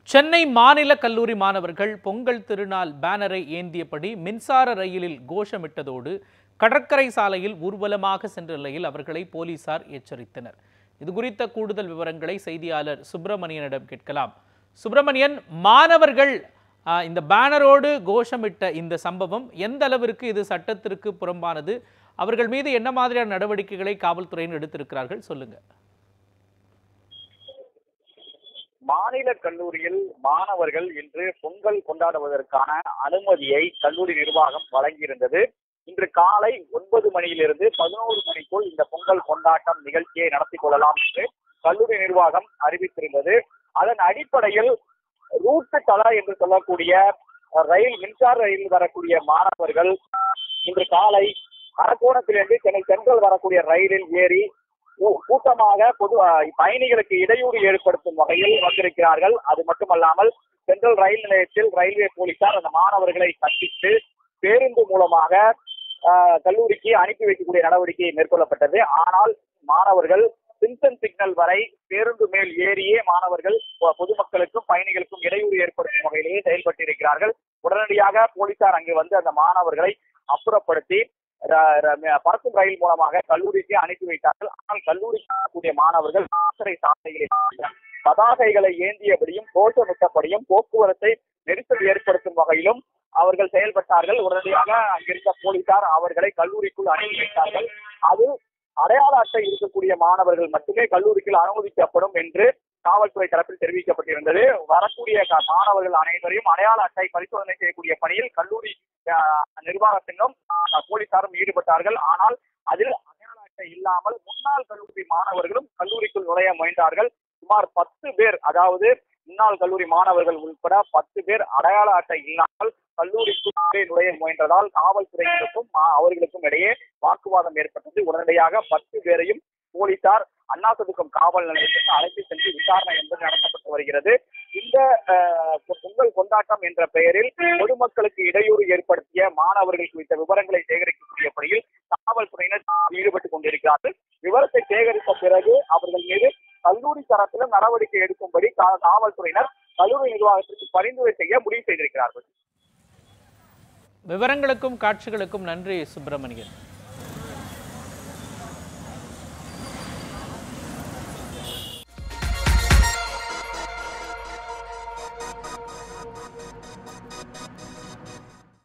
சென்னை மாநில கல்லூரி மாணவர்கள் பொங்கல் திருநாள் பேனரை ஏந்தியபடி மின்சார ரயிலில் கோஷமிட்டதோடு கடற்கரை சாலையில் ஊர்வலமாக சென்ற நிலையில் அவர்களை போலீசார் எச்சரித்தனர். இதுகுறித்த கூடுதல் விவரங்களை செய்தியாளர் சுப்பிரமணியனிடம் கேட்கலாம். சுப்பிரமணியன், மாணவர்கள் இந்த பேனரோடு கோஷமிட்ட இந்த சம்பவம் எந்த அளவிற்கு இது சட்டத்திற்கு புறம்பானது? அவர்கள் மீது என்ன மாதிரியான நடவடிக்கைகளை காவல்துறையினர் எடுத்திருக்கிறார்கள், சொல்லுங்க. மாநில கல்லூரியில் மாணவர்கள் இன்று பொங்கல் கொண்டாடுவதற்கான அனுமதியை கல்லூரி நிர்வாகம் வழங்கியிருந்தது. இன்று காலை 9 மணியிலிருந்து 11 மணிக்குள் இந்த பொங்கல் கொண்டாட்டம் நிகழ்ச்சியை நடத்தி கொள்ளலாம் என்று கல்லூரி நிர்வாகம் அறிவித்திருந்தது. அதன் அடிப்படையில் ரூட்டு தள என்று சொல்லக்கூடிய மின்சார ரயில் வரக்கூடிய மாணவர்கள் இன்று காலை அரக்கோணத்திலிருந்து சென்னை சென்ட்ரல் வரக்கூடிய ரயிலில் ஏறி கூட்டமாக பயணிகளுக்கு இடையூறு ஏற்படுத்தும் வகையில் வந்திருக்கிறார்கள். அது மட்டுமல்லாமல் சென்ட்ரல் ரயில் நிலையத்தில் ரயில்வே போலீசார் அந்த மாணவர்களை சந்தித்து பேருந்து மூலமாக கல்லூரிக்கு அனுப்பி வைக்கக்கூடிய நடவடிக்கை மேற்கொள்ளப்பட்டது. ஆனால் மாணவர்கள் சிம்சன் சிக்னல் வரை பேருந்து மேல் ஏறியே மாணவர்கள் பொதுமக்களுக்கும் பயணிகளுக்கும் இடையூறு ஏற்படுத்தும் வகையிலேயே செயல்பட்டிருக்கிறார்கள். உடனடியாக போலீசார் அங்கு வந்து அந்த மாணவர்களை அப்புறப்படுத்தி பறக்கும் ரயில் மூலமாக கல்லூரிக்கு அனுப்பி வைத்தார்கள். ஆனால் கல்லூரிக்கு வரக்கூடிய மாணவர்கள் சாலைகளில் பதாகைகளை ஏந்தியபடியும் கோஷமிட்டபடியும் போக்குவரத்தை நெரிசல் ஏற்படுத்தும் வகையிலும் அவர்கள் செயல்பட்டார்கள். உடனடியாக அங்கிருந்த போலீசார் அவர்களை கல்லூரிக்குள் அனுப்பி வைத்தார்கள். அதில் அடையாள அட்டை இருக்கக்கூடிய மாணவர்கள் மட்டுமே கல்லூரிக்குள் அனுமதிக்கப்படும் என்று காவல்துறை தரப்பில் தெரிவிக்கப்பட்டிருந்தது. வரக்கூடிய மாணவர்கள் அனைவரையும் அடையாள அட்டை பரிசோதனை செய்யக்கூடிய பணியில் கல்லூரி நிர்வாகத்திலும் போலீசாரும் ஈடுபட்டார்கள். ஆனால் அதில் அடையாள அட்டை இல்லாமல் முன்னாள் கல்லூரி மாணவர்களும் கல்லூரிக்குள் நுழைய முயன்றார்கள். சுமார் 10 பேர், அதாவது முன்னாள் கல்லூரி மாணவர்கள் உட்பட 10 பேர் அடையாள அட்டை இல்லாமல் கல்லூரிக்குள்ளே நுழைய முயன்றதால் காவல்துறையினருக்கும் அவர்களுக்கும் இடையே வாக்குவாதம் ஏற்பட்டது. உடனடியாக 10 பேரையும் போலீசார் அண்ணாசதுக்கம் காவல் நிலையத்திற்கு அழைத்து சென்று விசாரணை என்பது நடத்தப்பட்டு வருகிறது. இந்த பொங்கல் கொண்டாட்டம் என்ற பெயரில் பொதுமக்களுக்கு இடையூறு ஏற்படுத்திய மாணவர்கள் குறித்த விவரங்களை சேகரிக்கக்கூடிய பணியில் காவல்துறையினர் ஈடுபட்டுக் கொண்டிருக்கிறார்கள். விவரத்தை சேகரித்த பிறகு அவர்கள் மீது கல்லூரி தரப்பிலும் நடவடிக்கை எடுக்கும்படி காவல்துறையினர் கல்லூரி நிர்வாகத்திற்கு பரிந்துரை செய்ய முடிவு செய்திருக்கிறார்கள். விவரங்களுக்கும் காட்சிகளுக்கும் நன்றி சுப்பிரமணியன்.